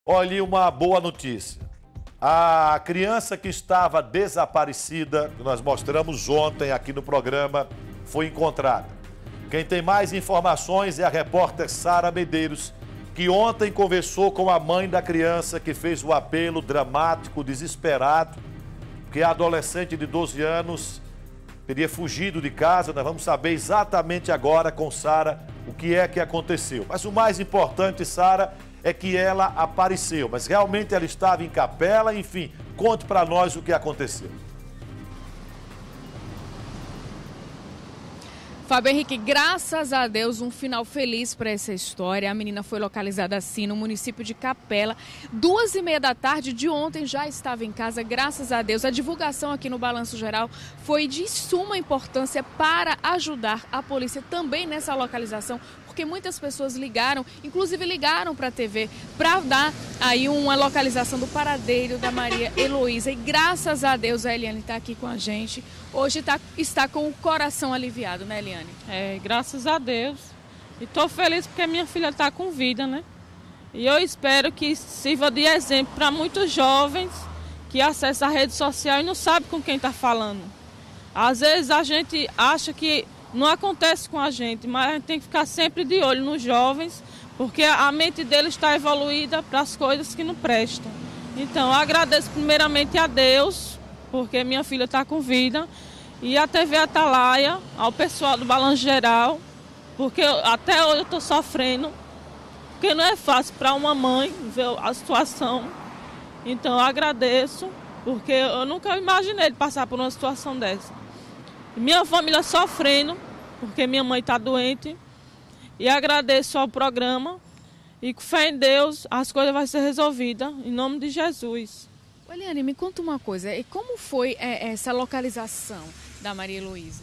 Olha, uma boa notícia. A criança que estava desaparecida, que nós mostramos ontem aqui no programa, foi encontrada. Quem tem mais informações é a repórter Sara Medeiros, que ontem conversou com a mãe da criança, que fez o apelo dramático, desesperado, que a adolescente de 12 anos teria fugido de casa. Nós vamos saber exatamente agora com Sara o que é que aconteceu. Mas o mais importante, Sara, é que ela apareceu, mas realmente ela estava em capela. Enfim, conte para nós o que aconteceu. Fábio Henrique, graças a Deus, um final feliz para essa história. A menina foi localizada assim no município de Capela. 2h30 da tarde de ontem já estava em casa, graças a Deus. A divulgação aqui no Balanço Geral foi de suma importância para ajudar a polícia também nessa localização, porque muitas pessoas ligaram, inclusive ligaram para a TV, para dar aí uma localização do paradeiro da Maria Heloísa. E graças a Deus a Eliane está aqui com a gente. Hoje está com o coração aliviado, né, Eliane? Graças a Deus. E estou feliz porque minha filha está com vida, né? E eu espero que sirva de exemplo para muitos jovens que acessam a rede social e não sabem com quem está falando. Às vezes a gente acha que não acontece com a gente, mas a gente tem que ficar sempre de olho nos jovens, porque a mente deles está evoluída para as coisas que não prestam. Então, eu agradeço primeiramente a Deus, porque minha filha está com vida, e a TV Atalaia, ao pessoal do Balanço Geral, porque até hoje eu estou sofrendo, porque não é fácil para uma mãe ver a situação. Então, eu agradeço, porque eu nunca imaginei passar por uma situação dessa. Minha família sofrendo, porque minha mãe está doente. E agradeço ao programa. E com fé em Deus, as coisas vão ser resolvidas, em nome de Jesus. Eliane, me conta uma coisa. E como foi essa localização da Maria Heloísa?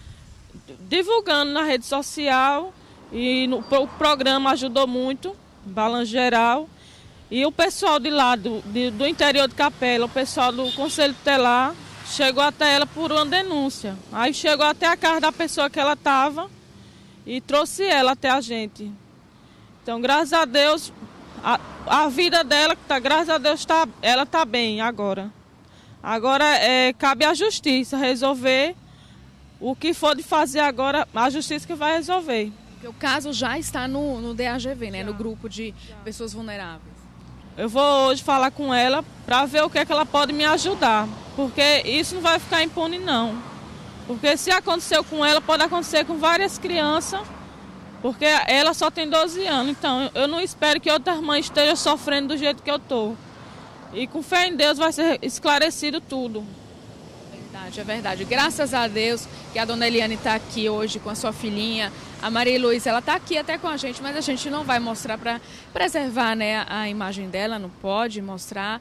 Divulgando na rede social. E o programa ajudou muito, Balanço Geral. E o pessoal de lá, do interior de Capela, o pessoal do Conselho Tutelar, chegou até ela por uma denúncia. Aí chegou até a casa da pessoa que ela estava e trouxe ela até a gente. Então, graças a Deus, a vida dela, graças a Deus, ela está bem agora. Agora cabe à justiça resolver o que for de fazer agora, a justiça que vai resolver. Porque o caso já está no DAGV, né? No grupo de pessoas vulneráveis. Eu vou hoje falar com ela para ver o que é que ela pode me ajudar, porque isso não vai ficar impune não. Porque se aconteceu com ela, pode acontecer com várias crianças, porque ela só tem 12 anos, então eu não espero que outras mães estejam sofrendo do jeito que eu estou. E com fé em Deus vai ser esclarecido tudo. É verdade. Graças a Deus que a dona Eliane está aqui hoje com a sua filhinha. A Maria Heloísa, ela está aqui até com a gente, mas a gente não vai mostrar para preservar, né, a imagem dela, não pode mostrar.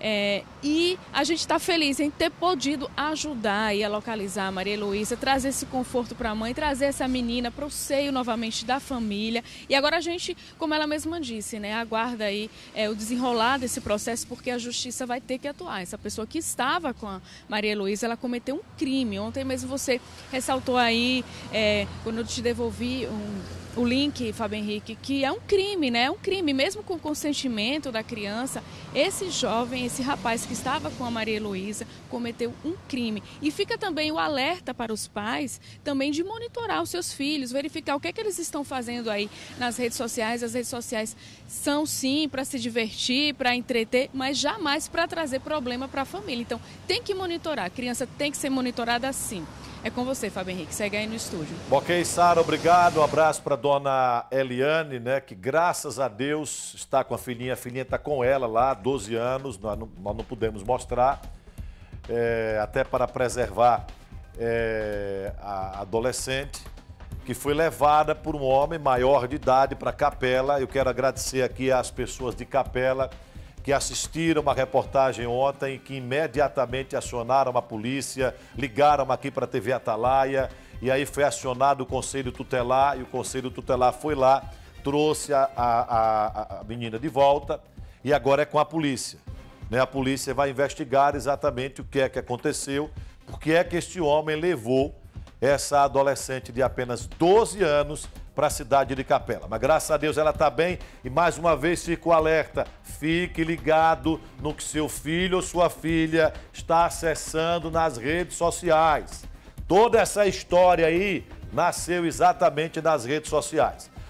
E a gente está feliz em ter podido ajudar aí a localizar a Maria Heloísa, trazer esse conforto para a mãe, trazer essa menina para o seio novamente da família. E agora a gente, como ela mesma disse, né, aguarda aí o desenrolar desse processo, porque a justiça vai ter que atuar. Essa pessoa que estava com a Maria Heloísa, ela cometeu um crime. Ontem mesmo você ressaltou aí, quando eu te devolvi o link, Fábio Henrique, que é um crime, né? É um crime, mesmo com o consentimento da criança. Esse jovem, esse rapaz que estava com a Maria Heloísa, cometeu um crime. E fica também o alerta para os pais também de monitorar os seus filhos, verificar o que é que eles estão fazendo aí nas redes sociais. As redes sociais são sim para se divertir, para entreter, mas jamais para trazer problema para a família. Então tem que monitorar, a criança tem que ser monitorada assim. É com você, Fábio Henrique. Segue aí no estúdio. Ok, Sara, obrigado. Um abraço para dona Eliane, né, que graças a Deus está com a filhinha. A filhinha está com ela lá, 12 anos. Nós não pudemos mostrar, até para preservar a adolescente, que foi levada por um homem maior de idade para Capela. Eu quero agradecer aqui às pessoas de Capela que assistiram uma reportagem ontem, que imediatamente acionaram a polícia, ligaram aqui para a TV Atalaia, e aí foi acionado o Conselho Tutelar, e o Conselho Tutelar foi lá, trouxe a menina de volta, e agora é com a polícia. Né? A polícia vai investigar exatamente o que é que aconteceu, porque é que este homem levou essa adolescente de apenas 12 anos para a cidade de Capela. Mas graças a Deus ela está bem e mais uma vez fico alerta. Fique ligado no que seu filho ou sua filha está acessando nas redes sociais. Toda essa história aí nasceu exatamente nas redes sociais.